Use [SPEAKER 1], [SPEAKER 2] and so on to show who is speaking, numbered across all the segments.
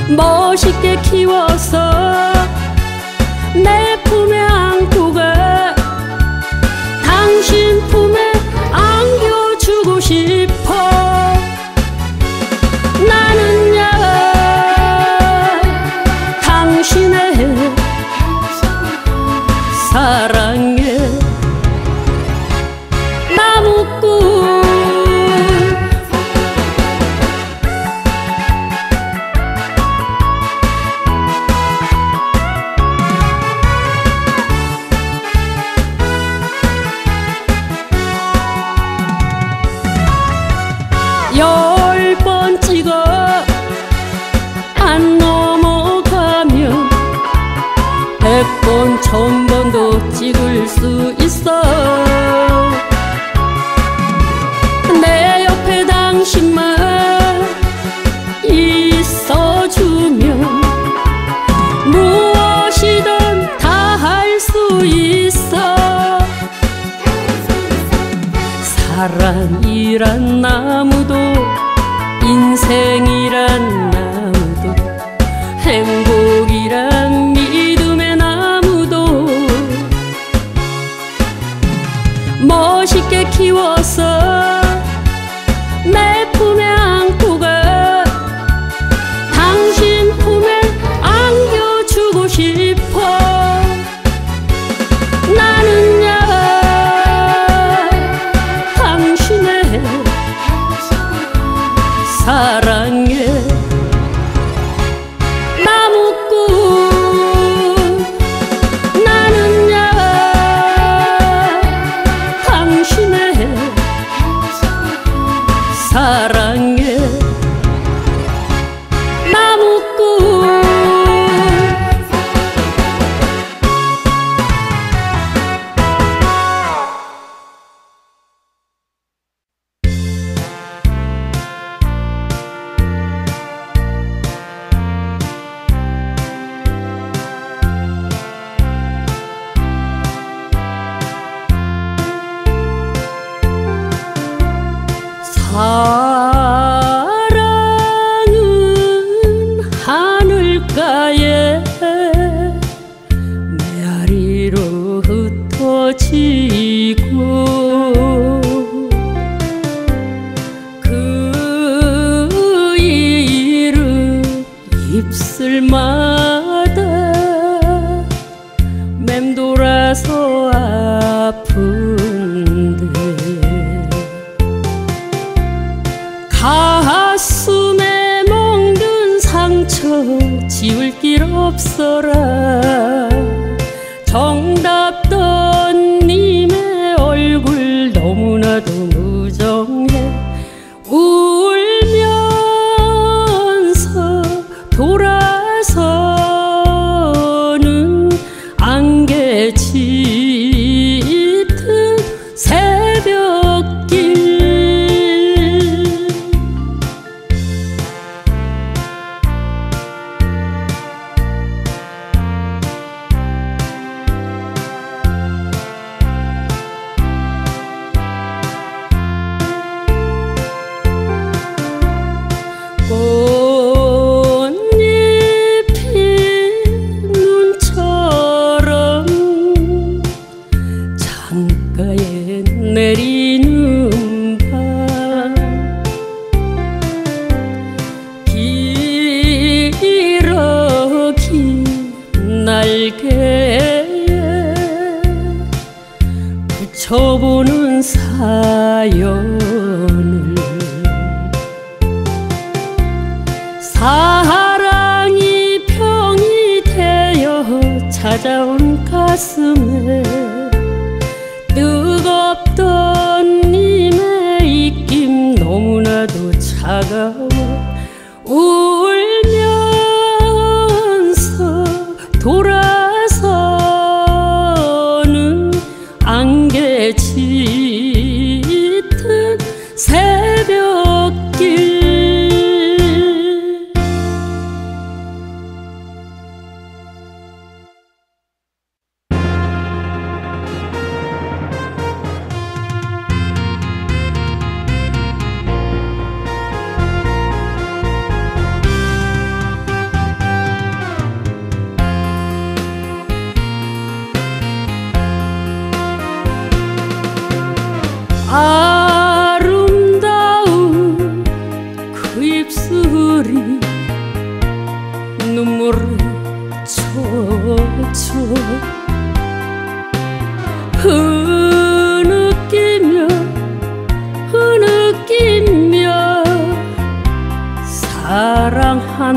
[SPEAKER 1] 멋있게 키워서 내 품에 안고 가 당신 품에 안겨주고 싶어. 나는야 당신의 사랑에 나무꾼. 열 번 찍어 안 넘어가면 100번 1000번도 찍을 수 있어. 내 옆에 당신만 있어주면 무엇이든 다 할 수 있어. 사랑이란 나무도 인생이란 나무도 행복이란 믿음의 나무도 멋있게 키워서 내 품에 안고 가 당신 품에 안겨주고 싶어. 나는야 당신의 사랑에 나무꾼. 나는야 당신의 사랑에 나무꾼. 사랑은 하늘가에 메아리로 흩어지고 그 이름 입술마다 맴돌아서 아픈데 가슴에 멍든 상처 지울 길 없어라. 정답던 님의 얼굴 너무나도 무정해. 울면서 돌아서는 안개 짙은 새벽길. 꽃잎이 눈처럼 창가에 내리는 밤 길어 긴 날개에 붙여보는 사연을 사랑이 병이 되어 찾아온 가슴에 뜨겁던 님의 입김 너무나도 차가워. 울면서 돌아서는 안개 짙은 새벽길.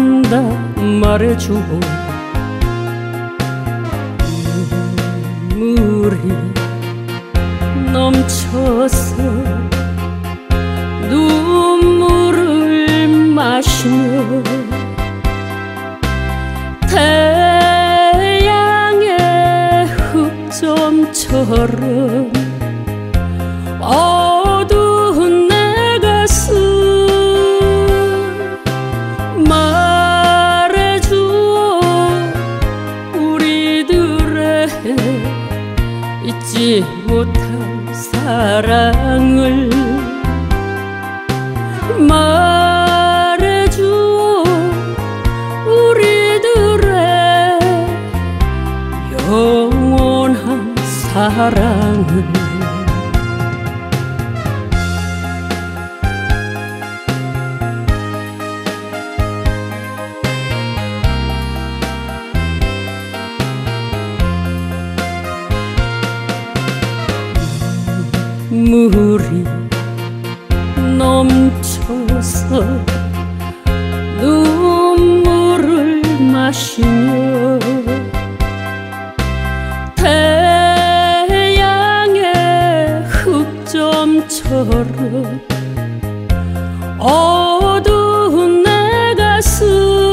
[SPEAKER 1] 사랑한다 말해주오. 눈물이 넘쳐서 눈물을 마시며 태양의 흑점처럼 어두운 내 가슴 말해주오. 우리들의 잊지 못할 사랑을 말해주오. 우리들의 영원한 사랑을. 물이 넘쳐서 눈물을 마시며 태양의 흑점처럼 어두운 내 가슴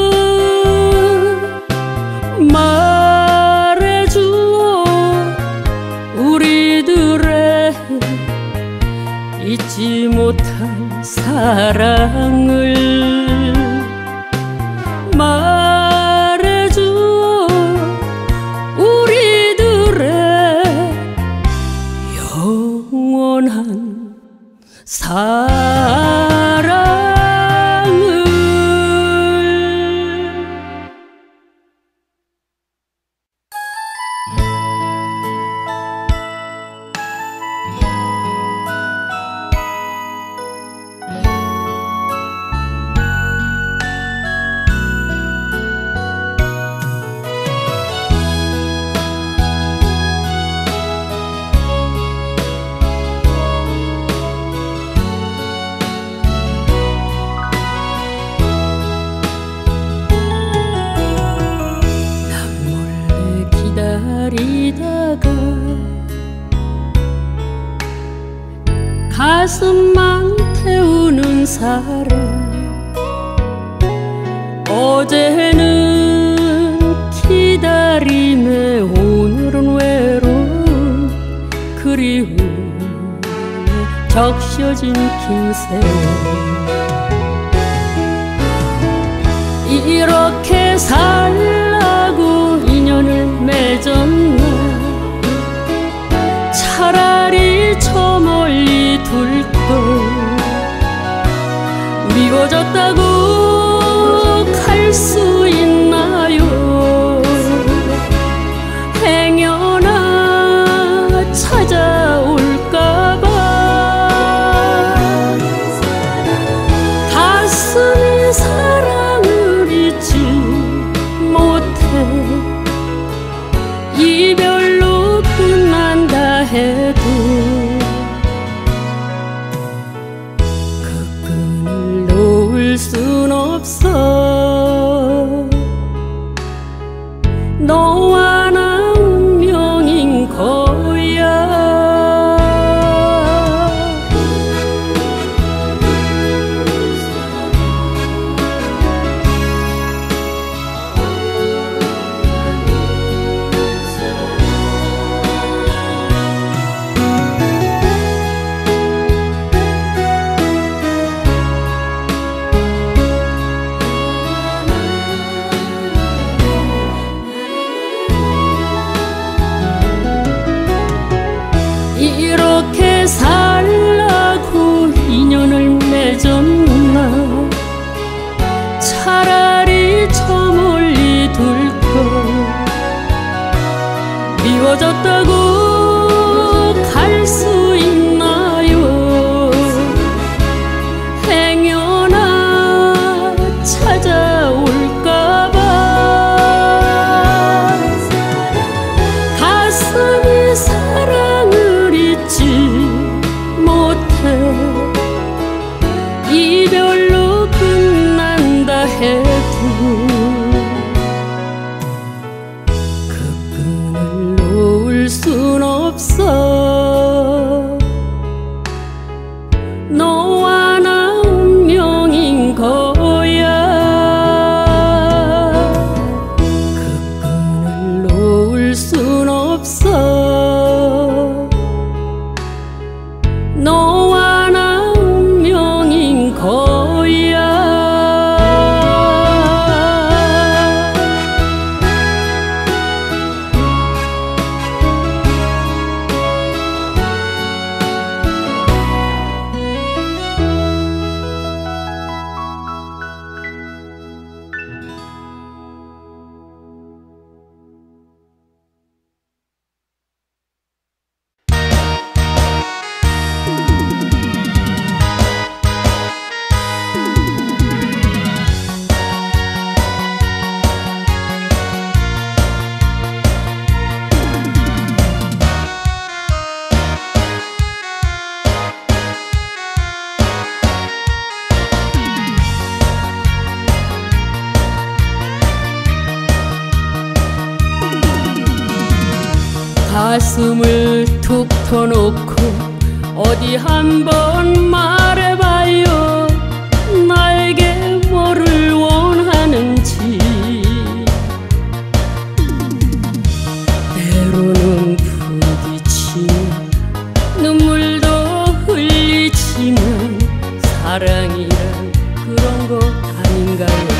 [SPEAKER 1] 말해주오. 우리들의 잊지 못할 사랑을 말해주오. 우리들의 영원한 사랑을. 기다리다가 가슴만 태우는 사랑. 어제는 기다림에 오늘은 외로운 그리움에 적셔진 긴 세월. 이렇게 살라고 인연을 맺었나. 차라리 저 멀리 둘걸. 미워졌다고 갈 수 있나요. 행여나 찾아올까봐 가슴이 사랑을 잊지 못해. 이별로 끝난다 해도 그 끈을 놓을 순 없어. 너와 나 운명인 거야. 이렇게 살라고 인연을 맺었나. 차라리 저 멀리 둘걸. 미워졌다고 갈 수 있나요. 행여나 찾아올까봐 가슴이 사랑을 잊지 못해. 이별로 끝난다 해도 없어. 너와 나 운명인 거야. 그 끈을 놓을 순 없어. 너와 나 운명인 거야. 가슴을 툭 터놓고 어디 한번 말해봐요. 나에게 뭐를 원하는지. 때로는 부딪히면 눈물도 흘리지만 사랑이란 그런 거 아닌가요?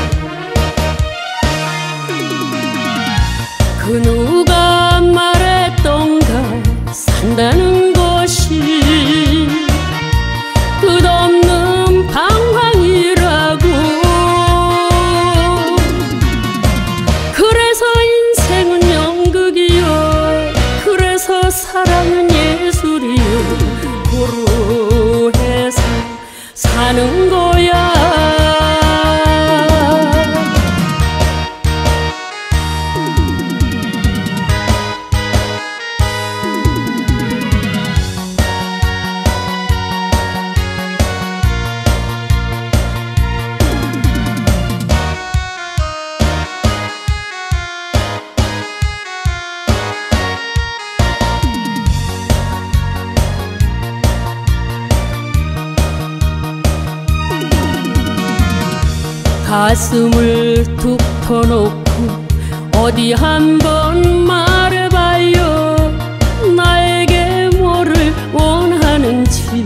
[SPEAKER 1] 그 누가 말했던가 산다는 것이 끝없는 방황이라고. 그래서 인생은 연극이요, 그래서 사랑은 예술이요. 고루해서 사는 거야. 가슴을 툭 터놓고 어디 한번 말해봐요. 나에게 뭐를 원하는지.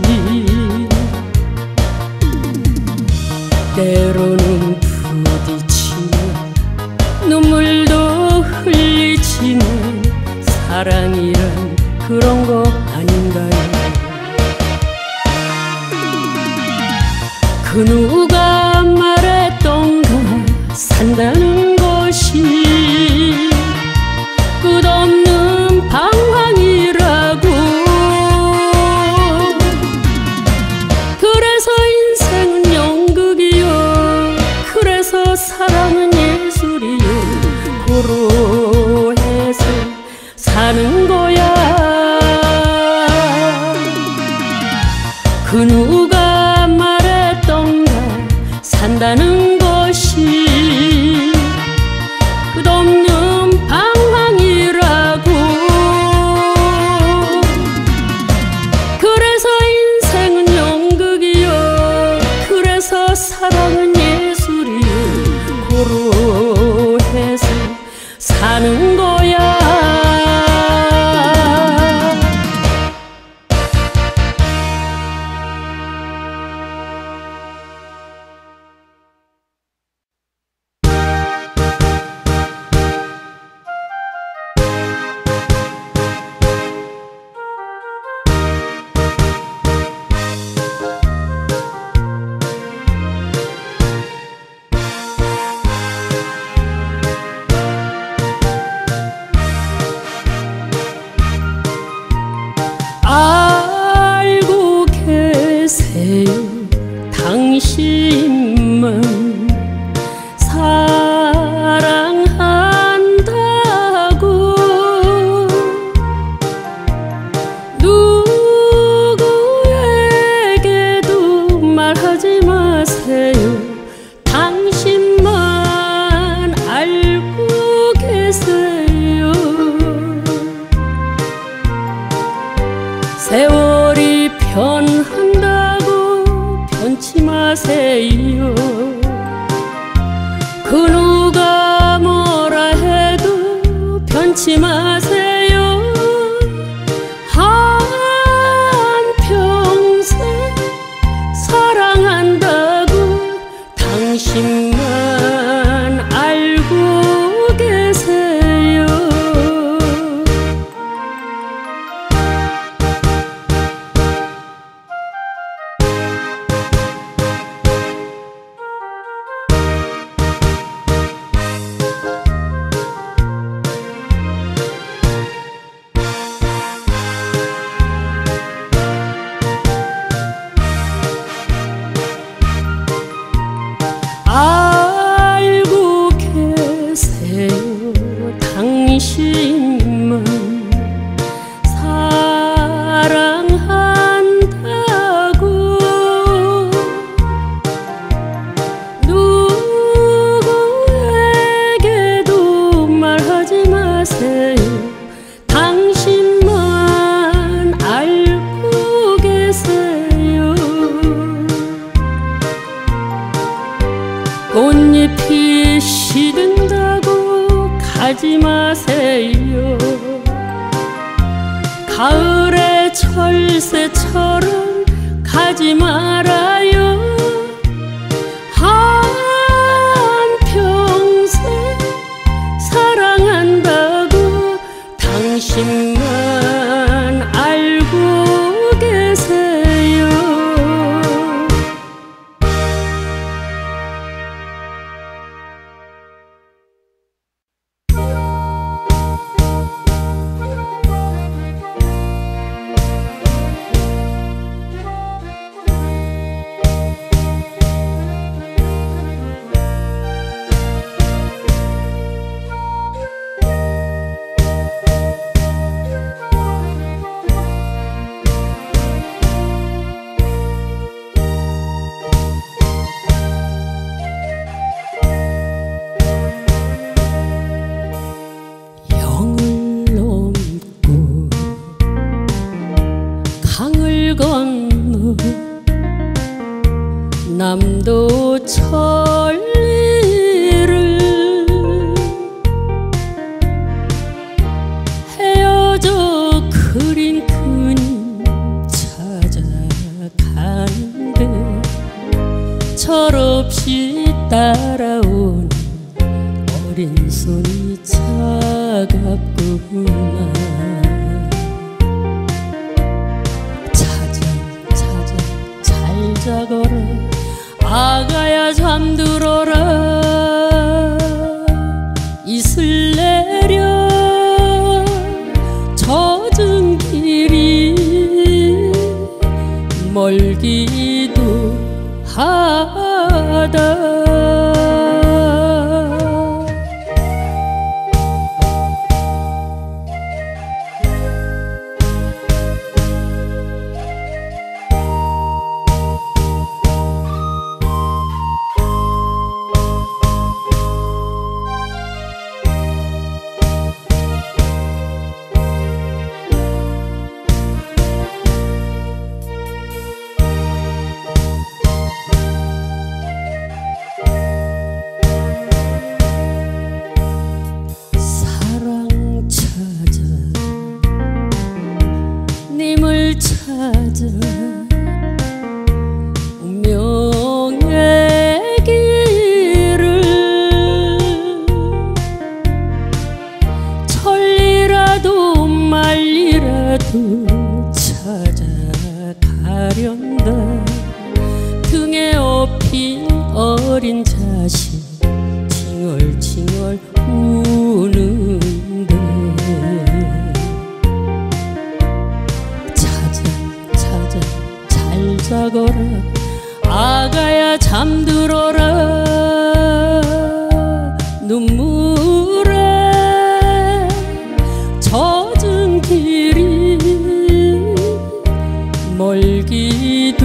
[SPEAKER 1] 때로는 부딪히면 눈물도 흘리지만 사랑이란 그런 거 아닌가요? 그 누가 말했던가 산다는 것이 끝없는 방황이라고. 그래서 인생은 연극이요, 그래서 사랑은 예술이요. 고루해서 사는 거야. 그 누가 말했던가 산다는 것이 끝없는 방황이라고. 그래서 인생은 연극이요, 그래서 사랑은 예술이요. 고루해서 사는 거야. 끊지 마세요. 한평생 사랑한다고 당신만 알고 계세요. 알고 계세요. 당신만 사랑한다고 누구에게도 말하지 마세요. 당신만 알고 계세요. 꽃잎이 시든다고 가지 마세요. 가을의 철새처럼 가지 말아요. 한평생 사랑한다고 당신만 알고 계세요. 영을 넘고 강을 건너 남도 천리를 헤어져 그린 그님 찾아가는데 철없이 따라오는 어린 손이 차갑구나. 찾아 잘 자거라. 아가야 잠들어라. 이슬 내려 젖은 길이 멀기도 하다. 찾아 운명의 길을 천리라도 말리라도 찾아가련다. 등에 업힌 어린 자식 칭얼칭얼 우는데 잘 자거라. 아가야 잠들어라. 눈물에 젖은 길이 멀기도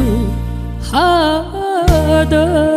[SPEAKER 1] 하다.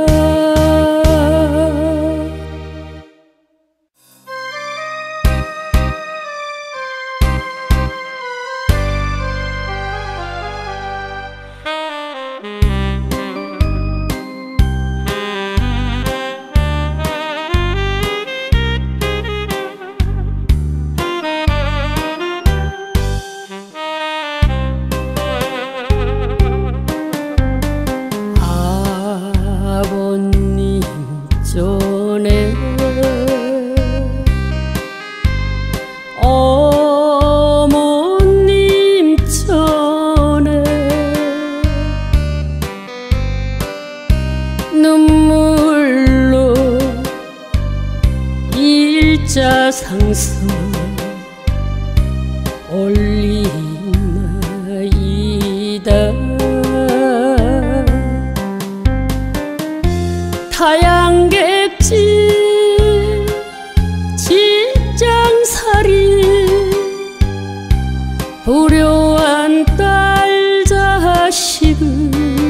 [SPEAKER 1] 일자상서 올리나이다. 타양객지 직장살이 불효한 딸 자식을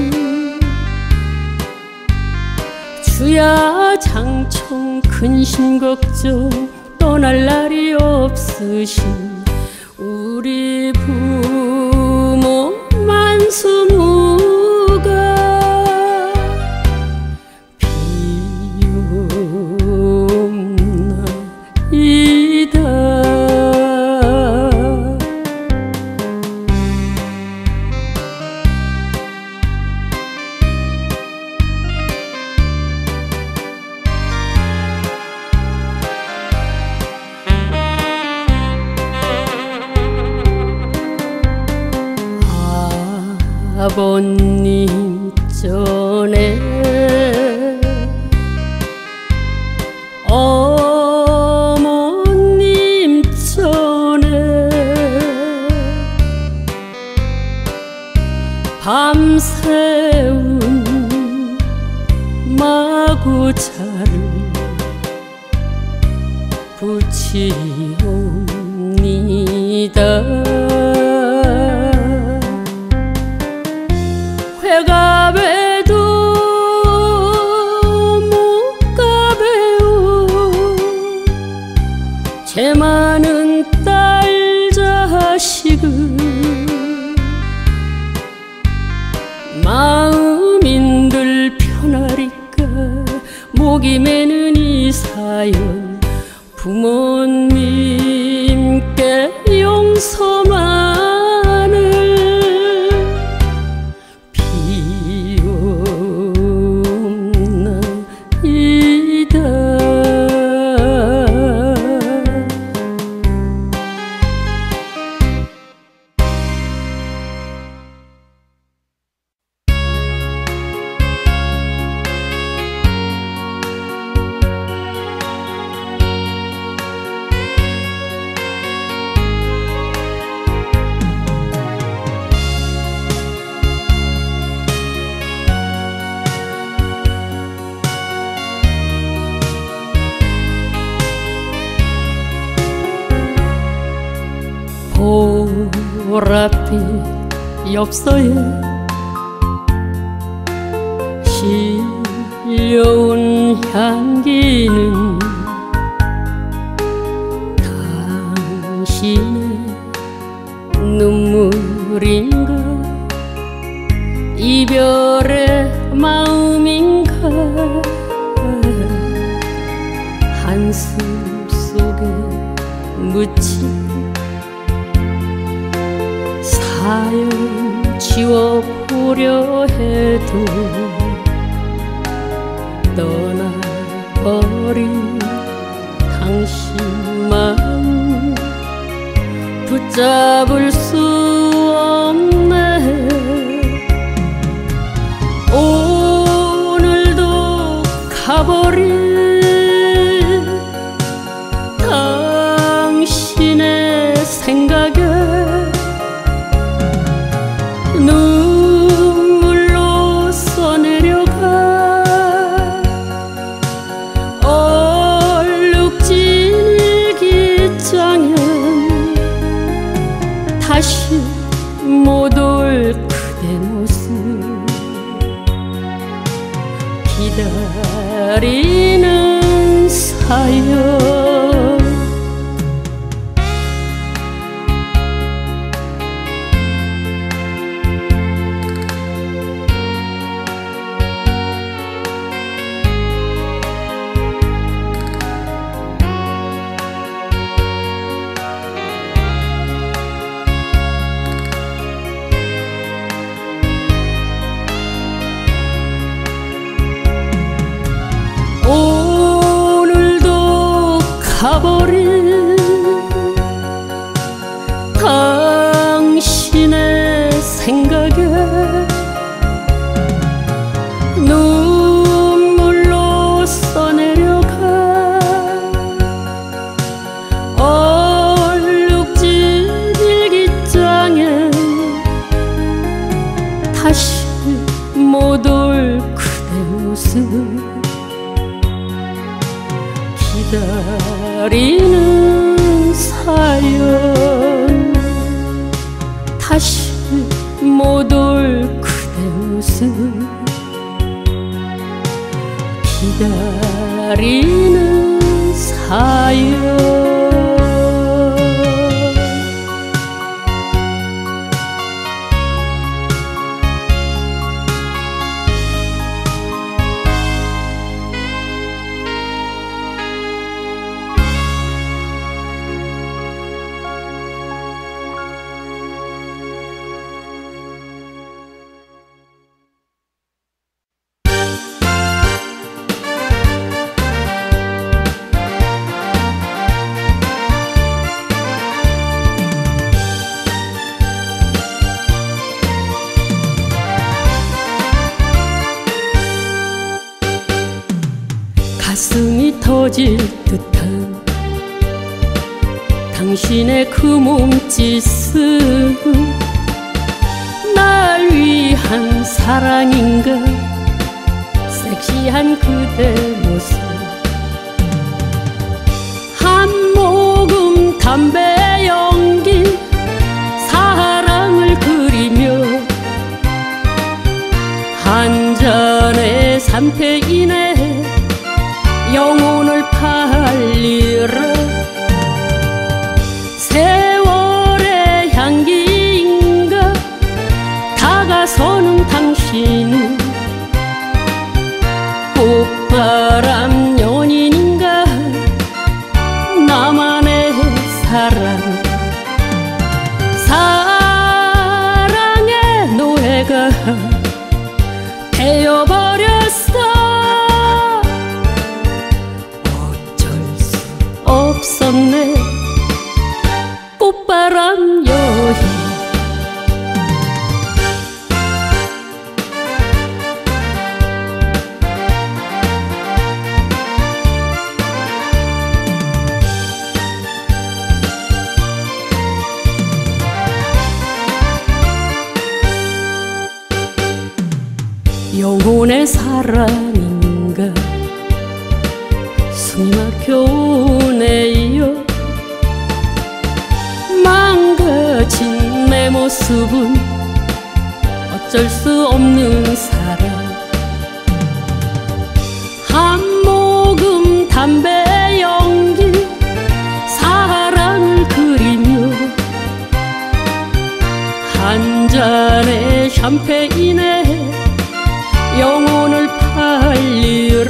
[SPEAKER 1] 주야 장총 근심 걱정 떠날 날이 없으신 우리 부모 만수무가 비옵나이다. 아버님 전에 어머님 전에 밤새운 마구차를 붙이옵니다. 회가배도 못 가배우 제 많은 딸 자식을 마음인들 편하리까 목이 메는 이 사연 부모님께 용서만을 보랏빛 엽서에 실려온 향기는 당신의 눈물인가 이별의 마음인가 한숨 속에 묻힌 사연 지워보려 해도 떠나버린 당신 마음 붙잡을 수 없네. 오늘도 가버린 당신의 생각에 눈물로 써내려가 얼룩진 일기장엔 다시 못 올 그대 모습 기다리는 사연 오늘도 기다리는 사연 다시 못 올 그대 모습 기다리는 사연 가슴이 터질 듯한 당신의 그 몸짓은 날 위한 사랑인가 섹시한 그대 모습 한 모금 담배 연기 사랑을 그리며 한 잔의 삼태인의 영혼을 팔리라 세월의 향기인가 다가서는 당신은 꽃바람 연인인가 나만의 사랑 사랑의 노예가 되어버렸어 없었네 꽃바람 여인 영혼의 사랑인가 숨이 막혀오네요 망가진 내 모습은 어쩔 수 없는 사랑 한 모금 담배 연기 사랑을 그리며 한 잔의 샴페인에 영혼을 팔리라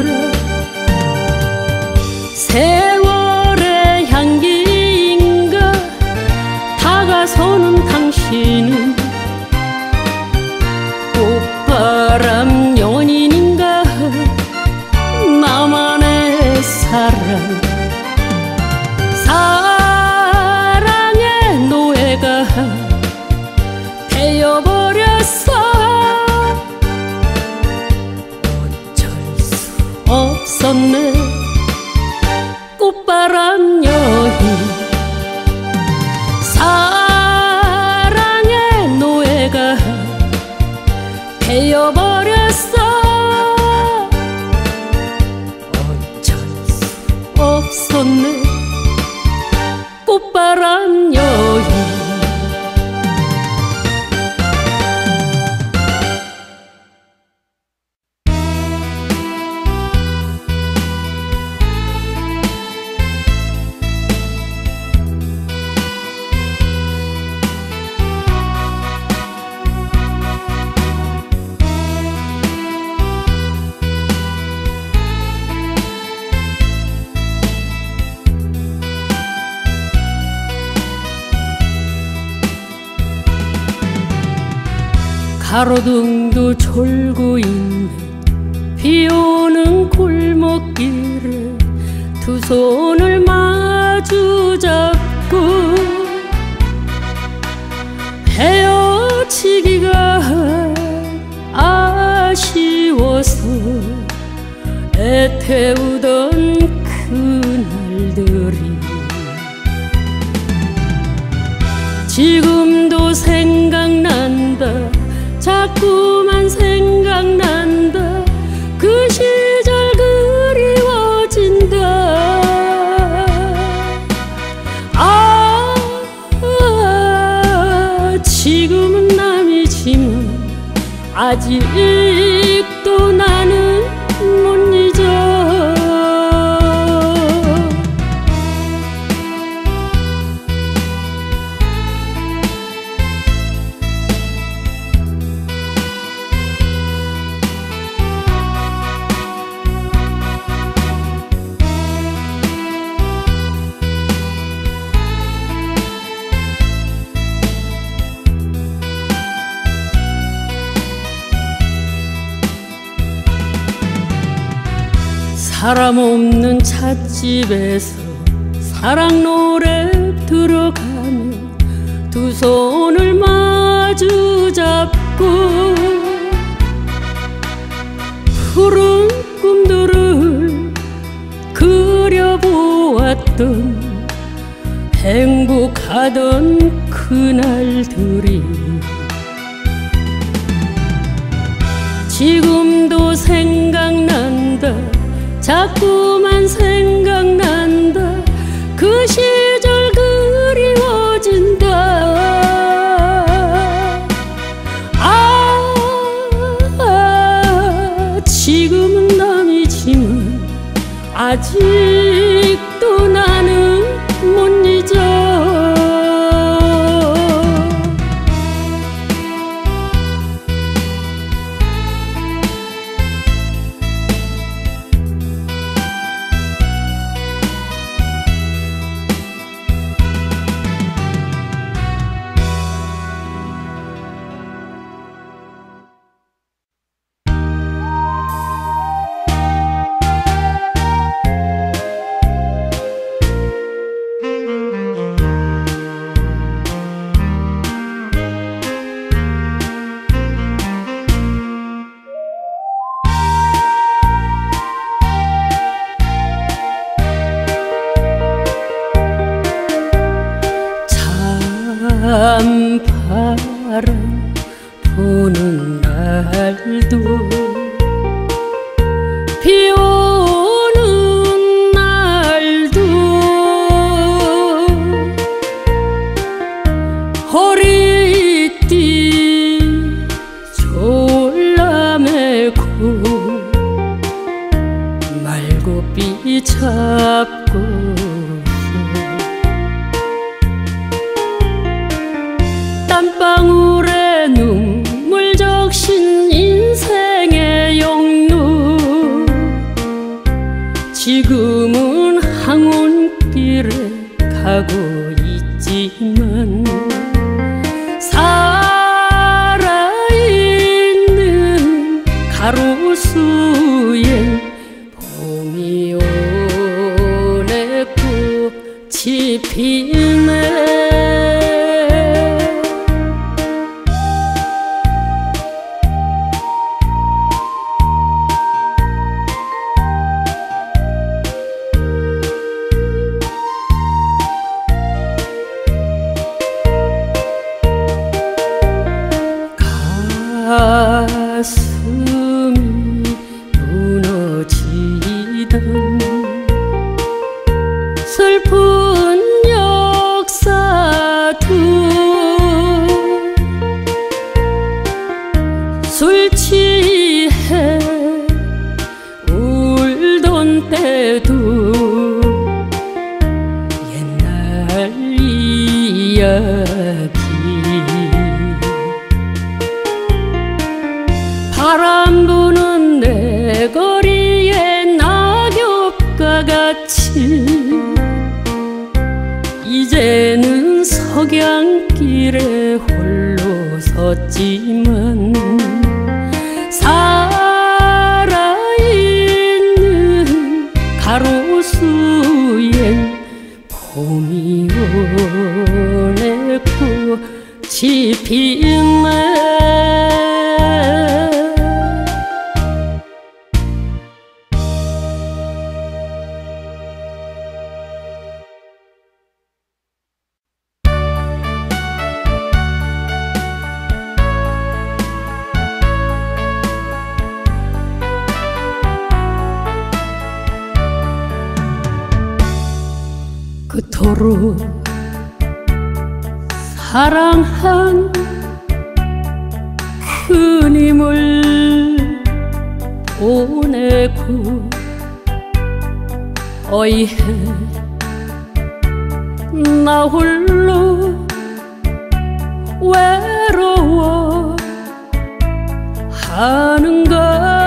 [SPEAKER 1] 세월의 향기인가 다가서는 당신은 꽃바람 연인인가 나만의 사랑 사랑의 노예가 되어버렸어 어쩔 수 없었네 꽃바람 여인 사랑의 노예가 되어버렸어 어쩔 수 없었네 꽃바람 여인 가로등도 졸고 있는 비오는 골목길에 두 손을 마주 잡고 헤어지기가 아쉬워서 애태우던 그날들이 지금도 생각난다 자꾸만 생각난다 그 시절 그리워진다 아직도 나는 못 잊어. 사람 없는 찻집에서 사랑 노래 들어가며 두 손을 마주 잡고 푸른 꿈들을 그려보았던 행복하던 그날들이 지금도 생각난다. 자꾸만 생각난다. 그 시절 그리워진다. 지금은 남이지만 아직도 나는 못 잊어. 바람 부는 날도 비 오는 날도 허리띠 졸라매고 말고비 잡고 땀방울에 눈물 적신 인생의 영루 지금은 항온길에 가고 있지만 살아있는 가로수에 봄이 오네 꽃이 피네. 가슴이 무너지던 슬픈 역사도 술 취해 울던 때도 옛날 이야기 바람 부는 내 거리에 낙엽과 같이 이제는 석양길에 홀로 섰지만 살아있는 가로수엔 봄이 오네 꽃이 피네. 그토록 사랑한 큰 힘을 보내고 어이해 나 홀로 외로워 하는가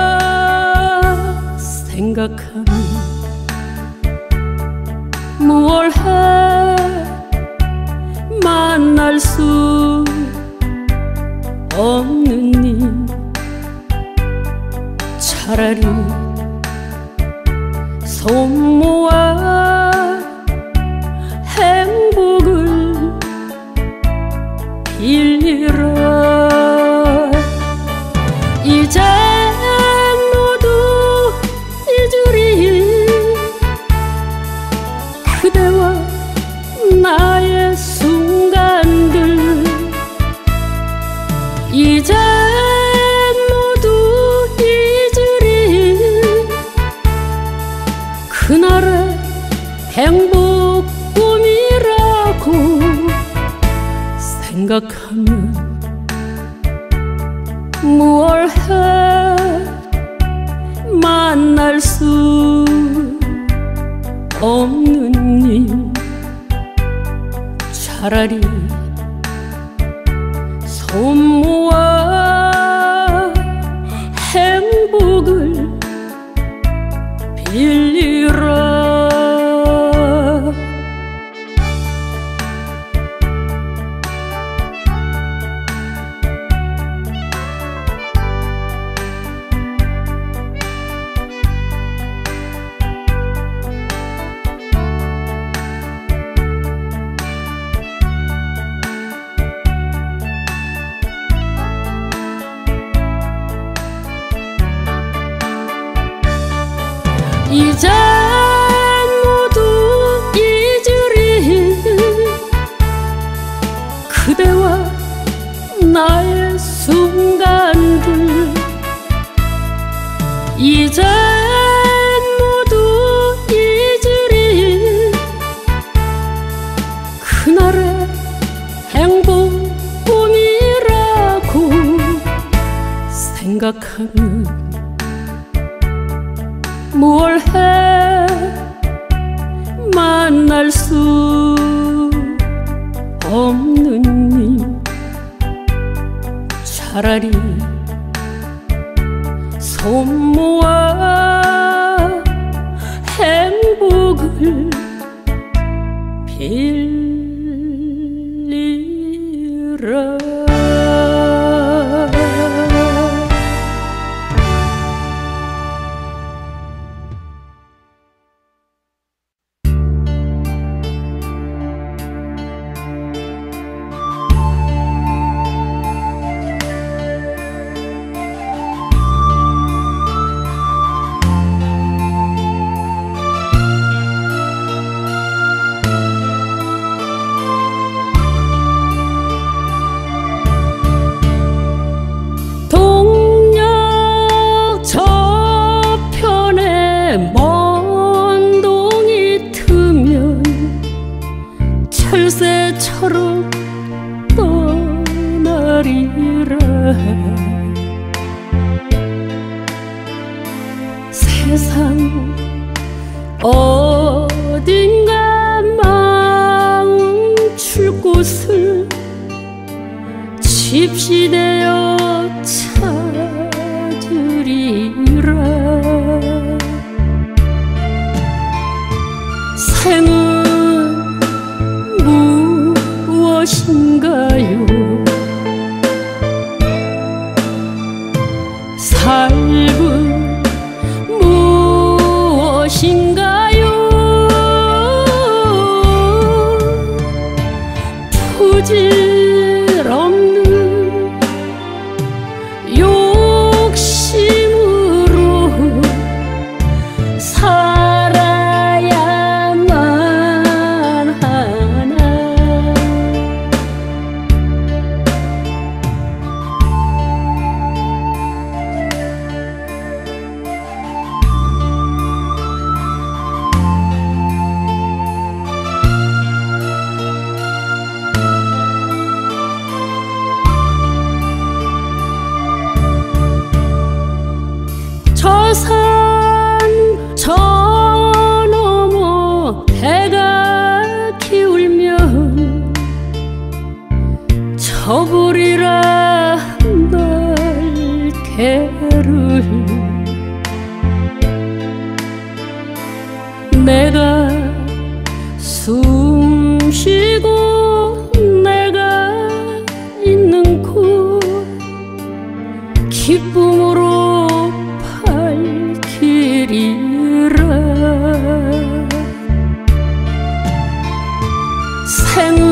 [SPEAKER 1] 생각하면 무얼 해 만날 수 없는 님 차라리 손 모아 행복을 빌리라. 이제 모두 잊으리 그대와 나의 순간들. 이제 모두 잊으리 그날의 행복 꿈이라고 생각하면 무얼 해 만날 수 없는 님 차라리 손 모아 행복을 빌리라. 이제 모두 잊으리 그대와 나의 순간들. 이제 모두 잊으리 그날의 행복 꿈이라고 생각하면 무얼 해 만날 수 없는 님 차라리 손 모아 행복을 빌리라. 먼 동이 트면 철새처럼 떠나리라. 세상 어딘가 멈출 곳을 집시되어 찾으리라. 생은 무엇인가요? 삶은 무엇인가요? 부질없는 욕심으로 서부리라 날개를 내가 숨쉬고 내가 있는 곳 기쁨으로 밝히리라.